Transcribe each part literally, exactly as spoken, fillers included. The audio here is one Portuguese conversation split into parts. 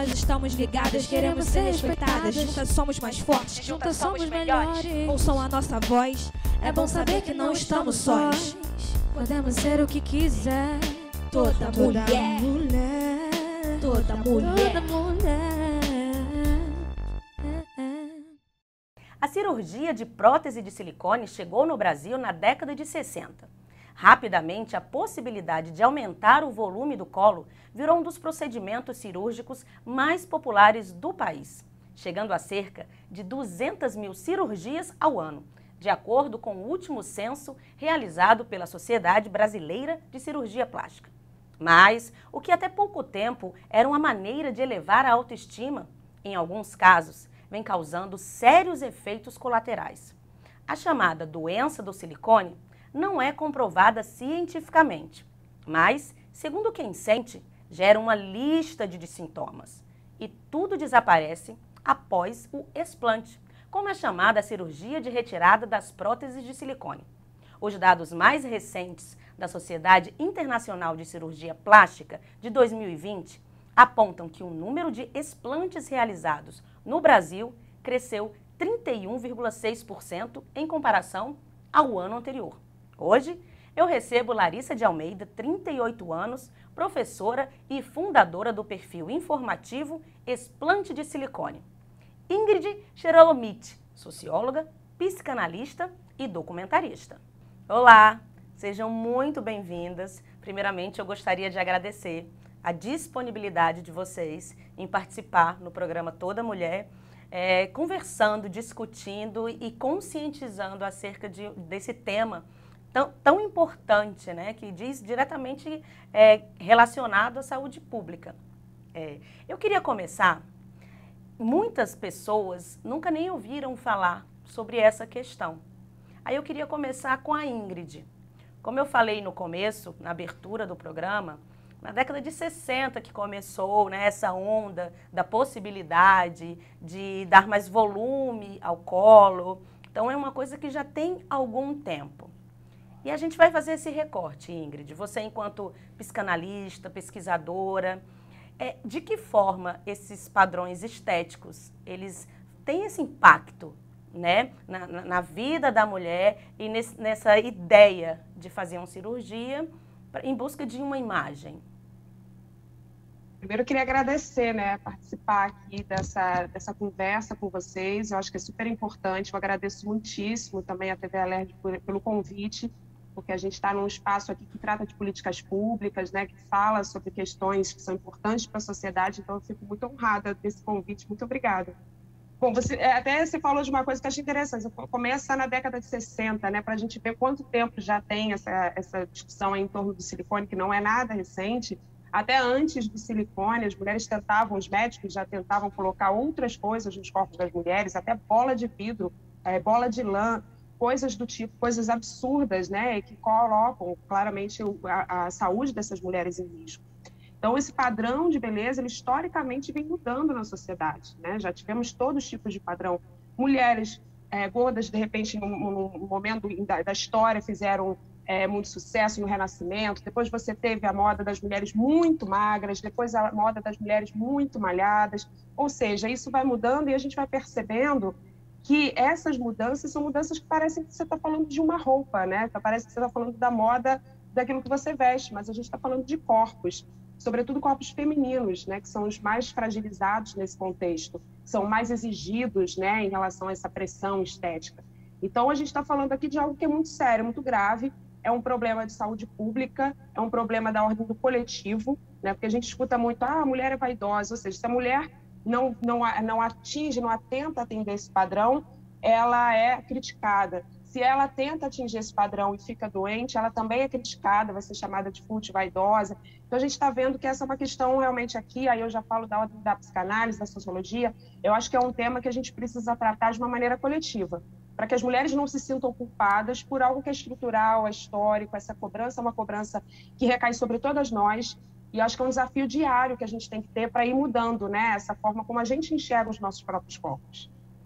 nós estamos ligadas, queremos ser respeitadas. Juntas somos mais fortes, juntas somos melhores. Ouçam a nossa voz, é bom saber que não estamos sós. Podemos ser o que quiser. Toda mulher, toda mulher, toda mulher. A cirurgia de prótese de silicone chegou no Brasil na década de sessenta. Rapidamente, a possibilidade de aumentar o volume do colo virou um dos procedimentos cirúrgicos mais populares do país, chegando a cerca de duzentas mil cirurgias ao ano, de acordo com o último censo realizado pela Sociedade Brasileira de Cirurgia Plástica. Mas o que até pouco tempo era uma maneira de elevar a autoestima, em alguns casos, vem causando sérios efeitos colaterais. A chamada doença do silicone não é comprovada cientificamente, mas, segundo quem sente, gera uma lista de sintomas. E tudo desaparece após o explante, como é chamada a cirurgia de retirada das próteses de silicone. Os dados mais recentes da Sociedade Internacional de Cirurgia Plástica de dois mil e vinte apontam que o número de explantes realizados no Brasil cresceu trinta e um vírgula seis por cento em comparação ao ano anterior. Hoje, eu recebo Larissa de Almeida, trinta e oito anos, professora e fundadora do perfil informativo Explante de Silicone. Ingrid Cherolomiti, socióloga, psicanalista e documentarista. Olá, sejam muito bem-vindas. Primeiramente, eu gostaria de agradecer a disponibilidade de vocês em participar no programa Toda Mulher, é, conversando, discutindo e conscientizando acerca de, desse tema Tão, tão importante, né, que diz diretamente é, relacionado à saúde pública. É, eu queria começar, muitas pessoas nunca nem ouviram falar sobre essa questão. Aí eu queria começar com a Ingrid. Como eu falei no começo, na abertura do programa, na década de sessenta que começou, né, essa onda da possibilidade de dar mais volume ao colo. Então é uma coisa que já tem algum tempo. E a gente vai fazer esse recorte, Ingrid. Você, enquanto psicanalista, pesquisadora, é, de que forma esses padrões estéticos, eles têm esse impacto, né, na, na vida da mulher e nesse, nessa ideia de fazer uma cirurgia em busca de uma imagem? Primeiro, eu queria agradecer, né, participar aqui dessa, dessa conversa com vocês. Eu acho que é super importante. Eu agradeço muitíssimo também a T V Alerj pelo convite, porque a gente está num espaço aqui que trata de políticas públicas, né, que fala sobre questões que são importantes para a sociedade, então eu fico muito honrada desse convite, muito obrigada. Bom, você, até você falou de uma coisa que eu achei interessante, começa na década de sessenta, né, para a gente ver quanto tempo já tem essa, essa discussão em torno do silicone, que não é nada recente. Até antes do silicone, as mulheres tentavam, os médicos já tentavam colocar outras coisas nos corpos das mulheres, até bola de vidro, é, bola de lã, coisas do tipo, coisas absurdas, né, que colocam claramente a, a saúde dessas mulheres em risco. Então, esse padrão de beleza, ele historicamente vem mudando na sociedade, né? Já tivemos todos os tipos de padrão. Mulheres é, gordas, de repente, num, num momento da, da história, fizeram é, muito sucesso no Renascimento. Depois você teve a moda das mulheres muito magras, depois a moda das mulheres muito malhadas. Ou seja, isso vai mudando e a gente vai percebendo que essas mudanças são mudanças que parecem que você está falando de uma roupa, né? Parece que você está falando da moda daquilo que você veste, mas a gente está falando de corpos, sobretudo corpos femininos, né? Que são os mais fragilizados nesse contexto, são mais exigidos, né? Em relação a essa pressão estética. Então, a gente está falando aqui de algo que é muito sério, muito grave, é um problema de saúde pública, é um problema da ordem do coletivo, né? Porque a gente escuta muito, ah, a mulher é vaidosa, ou seja, se a mulher Não, não, não atinge, não atenta atender esse padrão, ela é criticada. Se ela tenta atingir esse padrão e fica doente, ela também é criticada, vai ser chamada de fútil, vaidosa. Então, a gente está vendo que essa é uma questão realmente aqui, aí eu já falo da, da psicanálise, da sociologia, eu acho que é um tema que a gente precisa tratar de uma maneira coletiva, para que as mulheres não se sintam culpadas por algo que é estrutural, é histórico, essa cobrança é uma cobrança que recai sobre todas nós. E acho que é um desafio diário que a gente tem que ter para ir mudando, né, essa forma como a gente enxerga os nossos próprios corpos.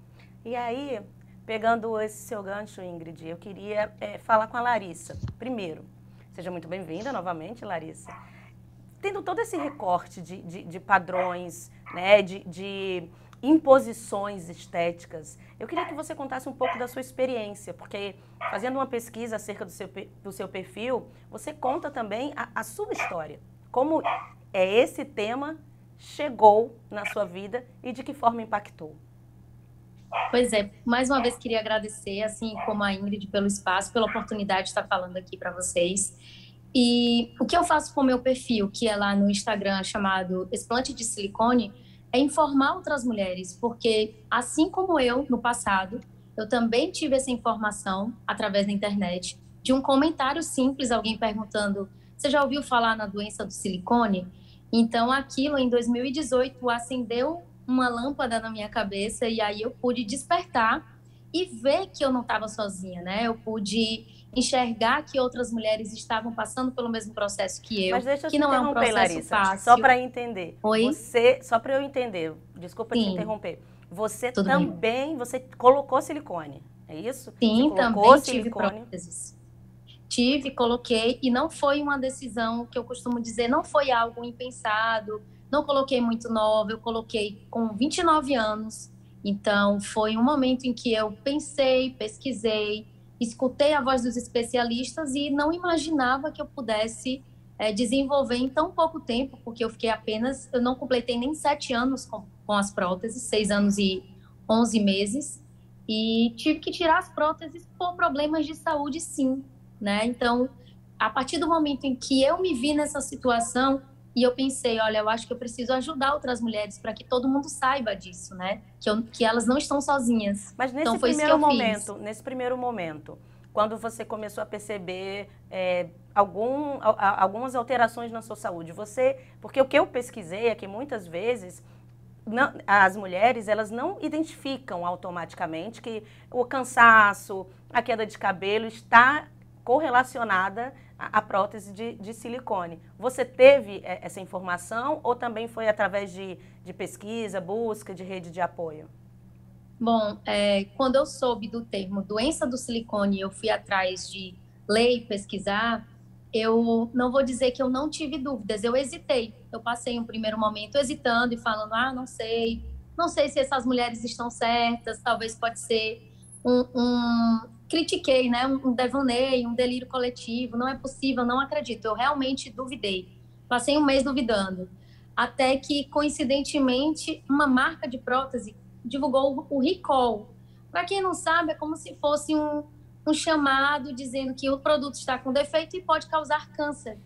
E aí, pegando esse seu gancho, Ingrid, eu queria é, falar com a Larissa. Primeiro, seja muito bem-vinda novamente, Larissa. tendo todo esse recorte de, de, de padrões, né, de, de imposições estéticas, eu queria que você contasse um pouco da sua experiência, porque fazendo uma pesquisa acerca do seu, do seu perfil, você conta também a, a sua história. Como é esse tema chegou na sua vida e de que forma impactou? Pois é, mais uma vez queria agradecer, assim como a Ingrid, pelo espaço, pela oportunidade de estar falando aqui para vocês. E o que eu faço com o meu perfil, que é lá no Instagram chamado Explante de Silicone, é informar outras mulheres, porque assim como eu, no passado, eu também tive essa informação através da internet, de um comentário simples, alguém perguntando, você já ouviu falar na doença do silicone? Então aquilo, em dois mil e dezoito, acendeu uma lâmpada na minha cabeça e aí eu pude despertar e ver que eu não estava sozinha, né? Eu pude enxergar que outras mulheres estavam passando pelo mesmo processo que eu, Mas deixa eu que te não é um processo Larissa, fácil. Só para entender. Oi? Você, só para eu entender, desculpa Sim. te interromper. Você Tudo também, bem. você colocou silicone, é isso? Sim, você também tive silicone. próteses. Tive, coloquei, e não foi uma decisão que eu costumo dizer, não foi algo impensado, não coloquei muito nova, eu coloquei com vinte e nove anos. Então, foi um momento em que eu pensei, pesquisei, escutei a voz dos especialistas e não imaginava que eu pudesse é, desenvolver em tão pouco tempo, porque eu fiquei apenas, eu não completei nem sete anos com, com as próteses, seis anos e onze meses, e tive que tirar as próteses por problemas de saúde, sim, né? Então, a partir do momento em que eu me vi nessa situação, e eu pensei, olha, eu acho que eu preciso ajudar outras mulheres para que todo mundo saiba disso, né? Que, eu, que elas não estão sozinhas. Mas nesse então, foi primeiro isso que eu momento, fiz. nesse primeiro momento, quando você começou a perceber é, algum, a, algumas alterações na sua saúde, você, porque o que eu pesquisei é que muitas vezes não, as mulheres elas não identificam automaticamente que o cansaço, a queda de cabelo está correlacionada à prótese de, de silicone. Você teve essa informação ou também foi através de, de pesquisa, busca, de rede de apoio? Bom, é, quando eu soube do termo doença do silicone, eu fui atrás de ler e pesquisar, eu não vou dizer que eu não tive dúvidas, eu hesitei. Eu passei um primeiro momento hesitando e falando, ah, não sei, não sei se essas mulheres estão certas, talvez pode ser um... um critiquei, né, um devaneio, um delírio coletivo, não é possível, não acredito, eu realmente duvidei, passei um mês duvidando, até que, coincidentemente, uma marca de prótese divulgou o recall. Para quem não sabe, é como se fosse um, um chamado dizendo que o produto está com defeito e pode causar câncer.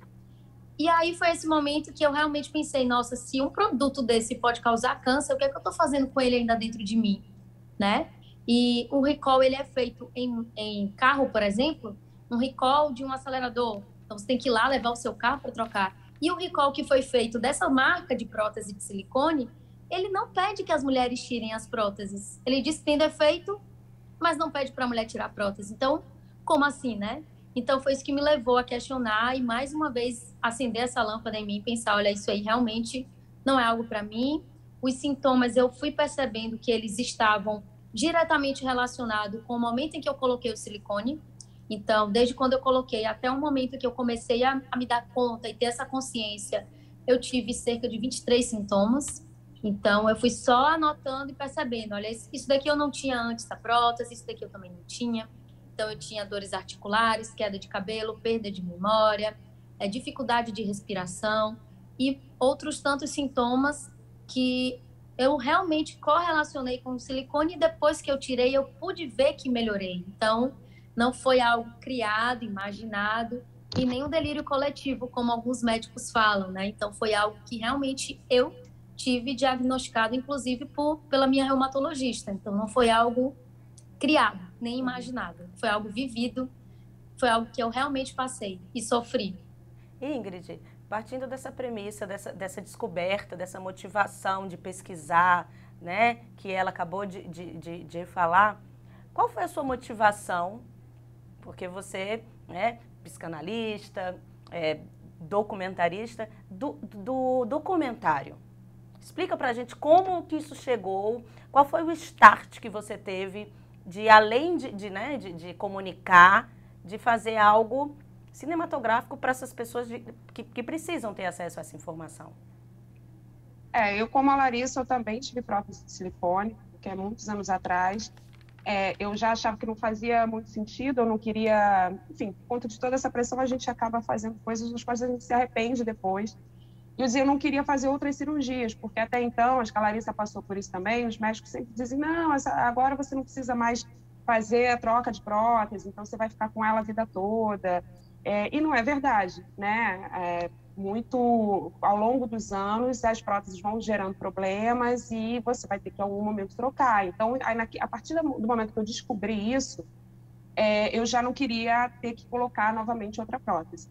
E aí foi esse momento que eu realmente pensei, nossa, se um produto desse pode causar câncer, o que é que eu estou fazendo com ele ainda dentro de mim, né? E o recall, ele é feito em, em carro, por exemplo, um recall de um acelerador. Então, você tem que ir lá levar o seu carro para trocar. E o recall que foi feito dessa marca de prótese de silicone, ele não pede que as mulheres tirem as próteses. Ele diz que tem defeito, mas não pede para a mulher tirar a prótese. Então, como assim, né? Então, foi isso que me levou a questionar e, mais uma vez, acender essa lâmpada em mim e pensar, olha, isso aí realmente não é algo para mim. Os sintomas, eu fui percebendo que eles estavam diretamente relacionado com o momento em que eu coloquei o silicone. Então, desde quando eu coloquei até o momento que eu comecei a, a me dar conta e ter essa consciência, eu tive cerca de vinte e três sintomas. Então, eu fui só anotando e percebendo, olha, isso daqui eu não tinha antes da prótese, isso daqui eu também não tinha. Então, eu tinha dores articulares, queda de cabelo, perda de memória, é, dificuldade de respiração e outros tantos sintomas que eu realmente correlacionei com o silicone e depois que eu tirei, eu pude ver que melhorei. Então, não foi algo criado, imaginado e nem um delírio coletivo, como alguns médicos falam, né? Então, foi algo que realmente eu tive diagnosticado, inclusive, por, pela minha reumatologista. Então, não foi algo criado, nem imaginado. Foi algo vivido, foi algo que eu realmente passei e sofri. Ingrid, partindo dessa premissa, dessa, dessa descoberta, dessa motivação de pesquisar, né, que ela acabou de, de, de, de falar, qual foi a sua motivação? Porque você, né, psicanalista, é, documentarista, do, do documentário. Explica pra gente como que isso chegou, qual foi o start que você teve de, além de, de, né, de, de comunicar, de fazer algo cinematográfico para essas pessoas de, que, que precisam ter acesso a essa informação. É, eu como a Larissa, eu também tive prótese de silicone, que é muitos anos atrás. É, eu já achava que não fazia muito sentido, eu não queria... Enfim, por conta de toda essa pressão, a gente acaba fazendo coisas das quais a gente se arrepende depois. E eu dizia, eu não queria fazer outras cirurgias, porque até então, acho que a Larissa passou por isso também, os médicos sempre dizem, não, essa, agora você não precisa mais fazer a troca de prótese, então você vai ficar com ela a vida toda. É, e não é verdade, né? É, muito, ao longo dos anos, as próteses vão gerando problemas e você vai ter que, em algum momento, trocar. Então, aí, a partir do momento que eu descobri isso, é, eu já não queria ter que colocar novamente outra prótese.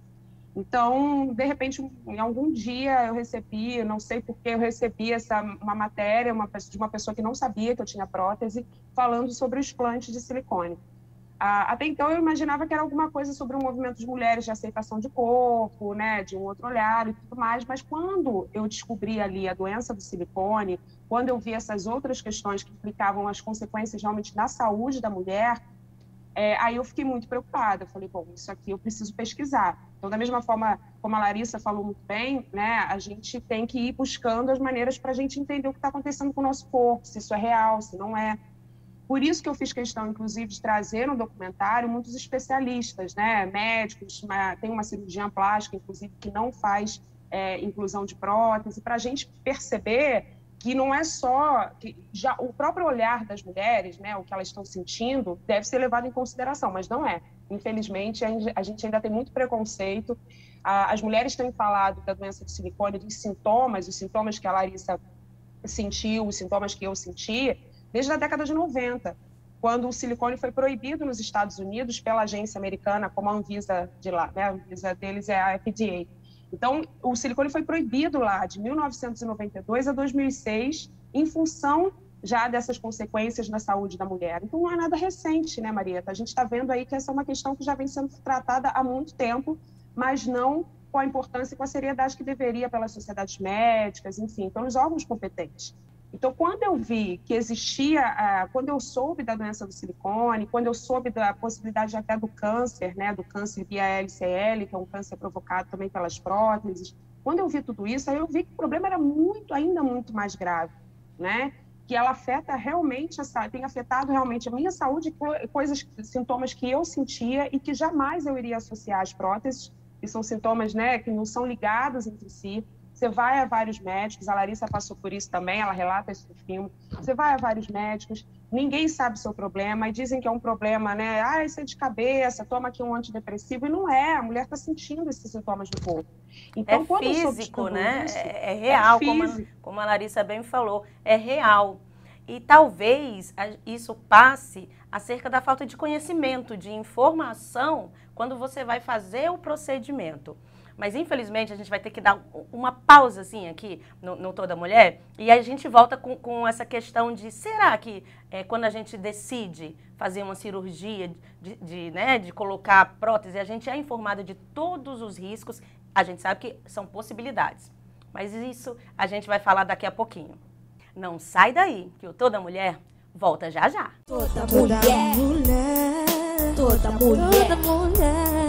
Então, de repente, em algum dia eu recebi, não sei por que eu recebi essa, uma matéria uma, de uma pessoa que não sabia que eu tinha prótese, falando sobre o explante de silicone. Ah, até então, eu imaginava que era alguma coisa sobre o movimento de mulheres de aceitação de corpo, né, de um outro olhar e tudo mais, mas quando eu descobri ali a doença do silicone, quando eu vi essas outras questões que implicavam as consequências realmente na saúde da mulher, é, aí eu fiquei muito preocupada. Eu falei, bom, isso aqui eu preciso pesquisar. Então, da mesma forma como a Larissa falou muito bem, né, a gente tem que ir buscando as maneiras para a gente entender o que está acontecendo com o nosso corpo, se isso é real, se não é. Por isso que eu fiz questão, inclusive, de trazer no documentário muitos especialistas, né, médicos, uma, tem uma cirurgiã plástica, inclusive, que não faz é, inclusão de prótese, para a gente perceber que não é só... que já o próprio olhar das mulheres, né, o que elas estão sentindo, deve ser levado em consideração, mas não é. Infelizmente, a gente ainda tem muito preconceito. As mulheres têm falado da doença de silicone, dos sintomas, os sintomas que a Larissa sentiu, os sintomas que eu senti, desde a década de noventa, quando o silicone foi proibido nos Estados Unidos pela agência americana, como a Anvisa de lá, né? A Anvisa deles é a F D A. Então, o silicone foi proibido lá de mil novecentos e noventa e dois a dois mil e seis, em função já dessas consequências na saúde da mulher. Então, não é nada recente, né, Marieta? A gente está vendo aí que essa é uma questão que já vem sendo tratada há muito tempo, mas não com a importância e com a seriedade que deveria pelas sociedades médicas, enfim, pelos órgãos competentes. Então, quando eu vi que existia, ah, quando eu soube da doença do silicone, quando eu soube da possibilidade até do câncer, né, do câncer via L C L, que é um câncer provocado também pelas próteses, quando eu vi tudo isso, aí eu vi que o problema era muito, ainda muito mais grave, né? Que ela afeta realmente, essa, tem afetado realmente a minha saúde, coisas, sintomas que eu sentia e que jamais eu iria associar às próteses, que são sintomas, né, que não são ligados entre si. Você vai a vários médicos, a Larissa passou por isso também, ela relata isso no filme. Você vai a vários médicos, ninguém sabe o seu problema, e dizem que é um problema, né? Ah, isso é de cabeça, toma aqui um antidepressivo, e não é, a mulher está sentindo esses sintomas no corpo. Então, é quando físico, eu né? Isso, é, é real, é como, a, como a Larissa bem falou, é real. E talvez isso passe acerca da falta de conhecimento, de informação, quando você vai fazer o procedimento. Mas, infelizmente, a gente vai ter que dar uma pausazinha aqui no, no Toda Mulher e a gente volta com, com essa questão de, será que é, quando a gente decide fazer uma cirurgia, de, de, né, de colocar prótese, a gente é informada de todos os riscos, a gente sabe que são possibilidades. Mas isso a gente vai falar daqui a pouquinho. Não sai daí, que o Toda Mulher volta já já. Toda mulher, toda mulher, toda mulher.